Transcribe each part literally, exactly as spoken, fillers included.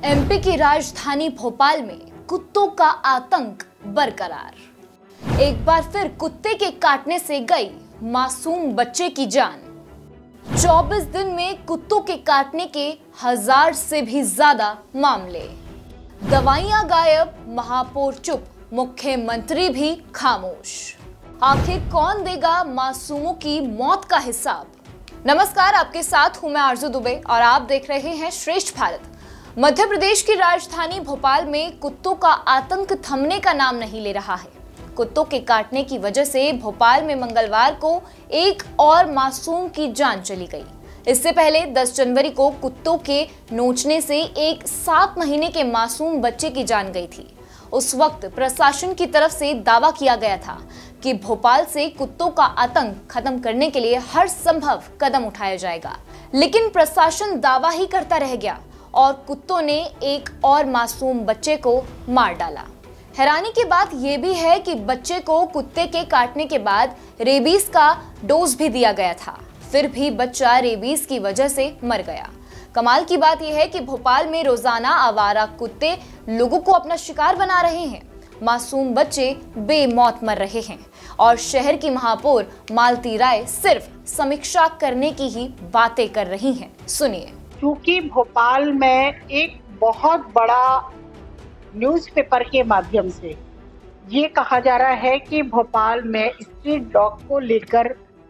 MP की राजधानी भोपाल में कुत्तों का आतंक बरकरार। एक बार फिर कुत्ते के काटने से गई मासूम बच्चे की जान। चौबीस दिन में कुत्तों के काटने के हजार से भी ज्यादा मामले। दवाइयां गायब, महापौर चुप, मुख्यमंत्री भी खामोश। आखिर कौन देगा मासूमों की मौत का हिसाब? नमस्कार, आपके साथ हूं मैं आरजू दुबे और आप देख रहे हैं श्रेष्ठ भारत। मध्य प्रदेश की राजधानी भोपाल में कुत्तों का आतंक थमने का नाम नहीं ले रहा है। कुत्तों के काटने की वजह से भोपाल में मंगलवार को एक और मासूम की जान चली गई। इससे पहले दस जनवरी को कुत्तों के नोचने से एक सात महीने के मासूम बच्चे की जान गई थी। उस वक्त प्रशासन की तरफ से दावा किया गया था कि भोपाल से कुत्तों का आतंक खत्म करने के लिए हर संभव कदम उठाया जाएगा, लेकिन प्रशासन दावा ही करता रह गया और कुत्तों ने एक और मासूम बच्चे को मार डाला। हैरानी की बात यह भी है कि बच्चे को कुत्ते के काटने के बाद रेबीज का डोज भी दिया गया था, फिर भी बच्चा रेबीज की वजह से मर गया। कमाल की बात यह है कि भोपाल में रोजाना आवारा कुत्ते लोगों को अपना शिकार बना रहे हैं। मासूम बच्चे बेमौत मर रहे हैं और शहर की महापौर मालती राय सिर्फ समीक्षा करने की ही बातें कर रही हैं। सुनिए। क्योंकि भोपाल में एक बहुत बड़ा न्यूज़पेपर के माध्यम से ये कहा जा रहा है कि भोपाल में स्ट्रीट डॉग को लेकर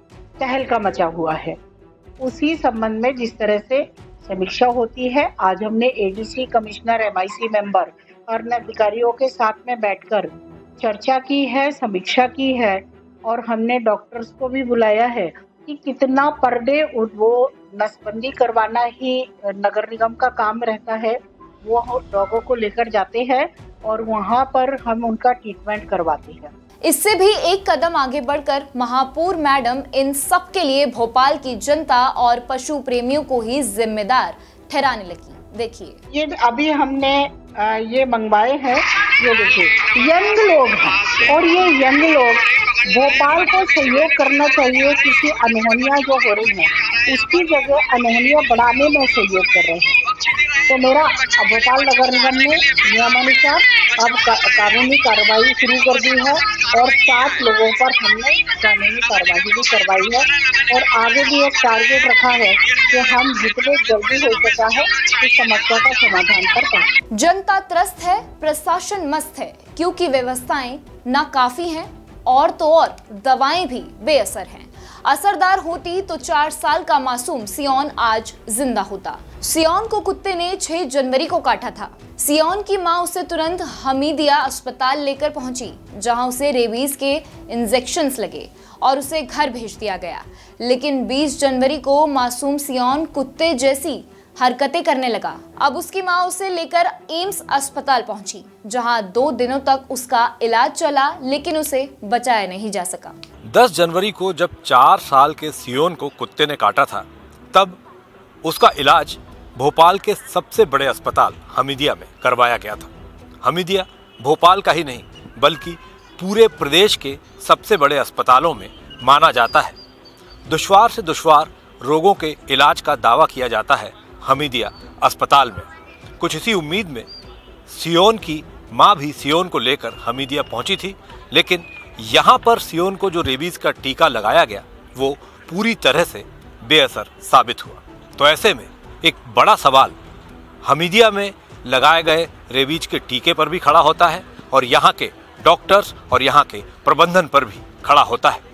तहलका मचा हुआ है। उसी संबंध में जिस तरह से समीक्षा होती है, आज हमने एडीसी, कमिश्नर, एमआईसी मेंबर और अधिकारियों के साथ में बैठकर चर्चा की है, समीक्षा की है और हमने डॉक्टर्स को भी बुलाया है कि कितना पर डे वो नसबंदी करवाना ही नगर निगम का काम रहता है। वो डॉगों को लेकर जाते हैं और वहाँ पर हम उनका ट्रीटमेंट करवाते हैं। इससे भी एक कदम आगे बढ़कर महापौर मैडम इन सब के लिए भोपाल की जनता और पशु प्रेमियों को ही जिम्मेदार ठहराने लगी। देखिए, ये अभी हमने ये मंगवाए हैं, ये देखिए यंग लोग हैं और ये यंग लोग भोपाल को सहयोग करना चाहिए। किसी अनहोनियां जो हो रही हैं उसकी जगह अनहोनियां बढ़ाने में सहयोग कर रहे हैं। तो मेरा भोपाल नगर निगम ने नियमानुसार अब का, कानूनी कार्रवाई शुरू कर दी है और सात लोगों पर हमने कानूनी कार्रवाई भी करवाई है और आगे भी एक टारगेट रखा है कि हम जितने जल्दी हो सका है इस समस्या का समाधान कर पाए। जनता त्रस्त है, प्रशासन मस्त है, क्योंकि व्यवस्थाएं नाकाफी हैं और तो और दवाएं भी बेअसर हैं। असरदार होती तो चार साल का मासूम सियोन आज जिंदा होता। सियोन को कुत्ते ने छह जनवरी को काटा था। सियोन की मां उसे तुरंत हमीदिया अस्पताल लेकर पहुंची, जहां उसे रेबीज के इंजेक्शंस लगे और उसे घर भेज दिया गया। लेकिन बीस जनवरी को मासूम सियोन कुत्ते जैसी हरकतें करने लगा। अब उसकी मां उसे लेकर एम्स अस्पताल पहुंची, जहां दो दिनों तक उसका इलाज चला, लेकिन उसे बचाया नहीं जा सका। दस जनवरी को जब चार साल के सियोन को कुत्ते ने काटा था, तब उसका इलाज भोपाल के सबसे बड़े अस्पताल हमीदिया में करवाया गया था। हमीदिया भोपाल का ही नहीं बल्कि पूरे प्रदेश के सबसे बड़े अस्पतालों में माना जाता है। दुश्वार से दुश्वार रोगों के इलाज का दावा किया जाता है हमीदिया अस्पताल में। कुछ इसी उम्मीद में सियोन की मां भी सियोन को लेकर हमीदिया पहुंची थी, लेकिन यहाँ पर सियोन को जो रेबीज का टीका लगाया गया वो पूरी तरह से बेअसर साबित हुआ। तो ऐसे में एक बड़ा सवाल हमीदिया में लगाए गए रेबीज के टीके पर भी खड़ा होता है और यहाँ के डॉक्टर्स और यहाँ के प्रबंधन पर भी खड़ा होता है।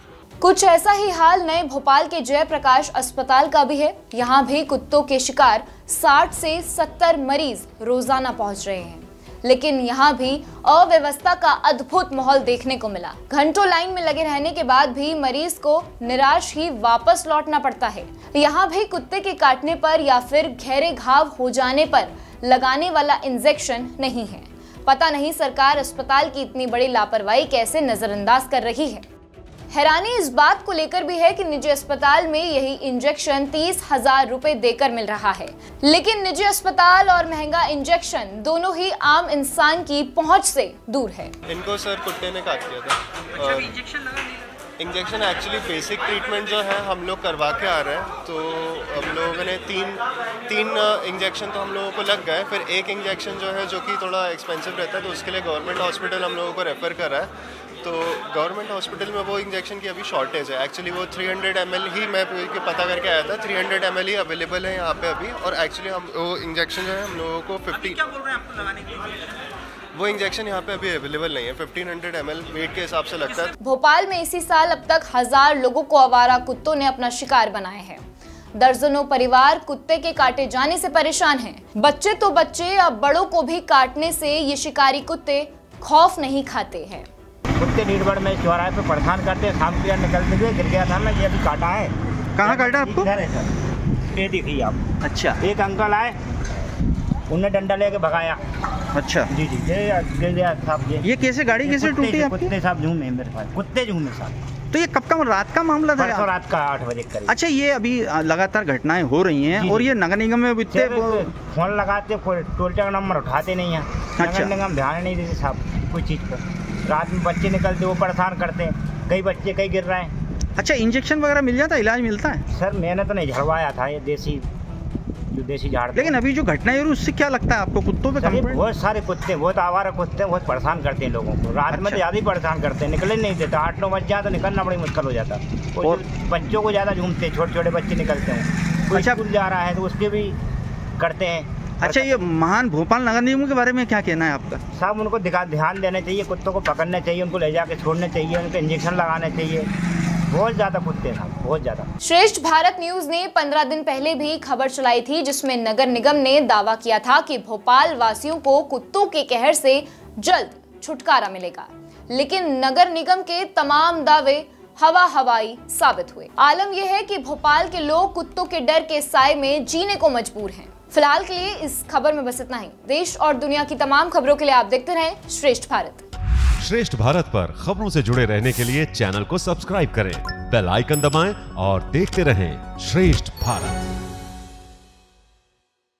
कुछ ऐसा ही हाल नए भोपाल के जयप्रकाश अस्पताल का भी है। यहाँ भी कुत्तों के शिकार साठ से सत्तर मरीज रोजाना पहुंच रहे हैं, लेकिन यहाँ भी अव्यवस्था का अद्भुत माहौल देखने को मिला। घंटों लाइन में लगे रहने के बाद भी मरीज को निराश ही वापस लौटना पड़ता है। यहाँ भी कुत्ते के काटने पर या फिर गहरे घाव हो जाने पर लगाने वाला इंजेक्शन नहीं है। पता नहीं सरकार अस्पताल की इतनी बड़ी लापरवाही कैसे नजरअंदाज कर रही है। हैरानी इस बात को लेकर भी है कि निजी अस्पताल में यही इंजेक्शन तीस हजार रुपए देकर मिल रहा है, लेकिन निजी अस्पताल और महंगा इंजेक्शन दोनों ही आम इंसान की पहुंच से दूर है। इनको सर कुत्ते ने काट दिया था। इंजेक्शन लगा इंजेक्शन एक्चुअली बेसिक ट्रीटमेंट जो है हम लोग करवा के आ रहे हैं, तो हम लोगों ने तीन तीन इंजेक्शन तो हम लोगों को लग गए। फिर एक इंजेक्शन जो है जो कि थोड़ा एक्सपेंसिव रहता है, तो उसके लिए गवर्नमेंट हॉस्पिटल हम लोगों को रेफ़र करा है। तो गवर्नमेंट हॉस्पिटल में वो इंजेक्शन की अभी शॉर्टेज है। एक्चुअली वो थ्री हंड्रेड एम एल ही मैं पता करके आया था, थ्री हंड्रेड एम एल ही अवेलेबल है यहाँ पे अभी। और एक्चुअली हम वो इंजेक्शन जो है हम लोगों को फिफ्टी क्या बोल रहे हैं आपको लगाने के लिए? वो इंजेक्शन यहाँ पे अभी अवेलेबल नहीं है। फिफ्टीन हंड्रेड एम एल वेट के हिसाब से लगता है। भोपाल में इसी साल अब तक हजार लोगों को आवारा कुत्तों ने अपना शिकार बनाया है। दर्जनों परिवार कुत्ते के काटे जाने से परेशान हैं। बच्चे तो बच्चे, अब बड़ों को भी काटने से ये शिकारी कुत्ते खौफ नहीं खाते हैं। कुत्ते नीडबड़ में चौराहे पे परेशान करते हैं, शाम को निकलते हुए गिर गया था ना, ये अभी काटा है। कहाँ काटा आपको? इधर है सर, ये देखिए आप। अच्छा, एक अंकल आए, उन्होंने डंडा लेके भगाया। अच्छा जी जी, ये गिर गया साहब। ये ये कैसे गाड़ी कैसे कुत्ते- टूटी आपकी? कुत्ते साहब झूमे मेरे पास, कुत्ते झूमे साहब। तो ये कब का रात का मामला था? परसों रात का आठ बजे करीब। अच्छा, ये अभी लगातार घटनाएं हो रही हैं जी, और जी। ये नगर निगम में इतने वो फोन लगाते, टोल का नंबर उठाते नहीं हैं। अच्छा। नगर निगम ध्यान नहीं देते साहब कोई चीज़ पर। रात में बच्चे निकलते, वो परेशान करते हैं, कई बच्चे कई गिर रहे हैं। अच्छा, इंजेक्शन वगैरह मिल जाता है, इलाज मिलता है? सर मैंने तो नहीं झड़वाया था, ये देसी जो देसी झाड़। लेकिन अभी जो घटना है उससे क्या लगता है आपको? कुत्तों पे सर, ये कंप्लेंट? बहुत सारे कुत्ते, बहुत आवारा कुत्ते बहुत परेशान करते हैं लोगों को। रात में तो अच्छा। ज़्यादा ही परेशान करते हैं, निकलने नहीं देते। आठ नौ बज जाए तो निकलना बड़ी मुश्किल हो जाता है। और और- बच्चों को ज़्यादा झूमते हैं, छोटे छोटे बच्चे निकलते हैं। कोई अच्छा। स्कूल जा रहा है तो उसके भी करते हैं। अच्छा, ये महान भोपाल नगर निगम के बारे में क्या कहना है आपका? साहब उनको दिखा ध्यान देना चाहिए, कुत्तों को पकड़ना चाहिए, उनको ले जाके छोड़ने चाहिए, उनको इंजेक्शन लगाने चाहिए। बहुत ज़्यादा कुत्ते हैं साहब, बहुत ज़्यादा। श्रेष्ठ भारत न्यूज ने पंद्रह दिन पहले भी खबर चलाई थी, जिसमें नगर निगम ने दावा किया था कि भोपाल वासियों को कुत्तों के कहर से जल्द छुटकारा मिलेगा। लेकिन नगर निगम के तमाम दावे हवा हवाई साबित हुए। आलम यह है कि भोपाल के लोग कुत्तों के डर के साए में जीने को मजबूर हैं। फिलहाल के लिए इस खबर में बस इतना ही। देश और दुनिया की तमाम खबरों के लिए आप देखते रहें श्रेष्ठ भारत। श्रेष्ठ भारत पर खबरों से जुड़े रहने के लिए चैनल को सब्सक्राइब करें, बेल आइकन दबाएं और देखते रहें श्रेष्ठ भारत।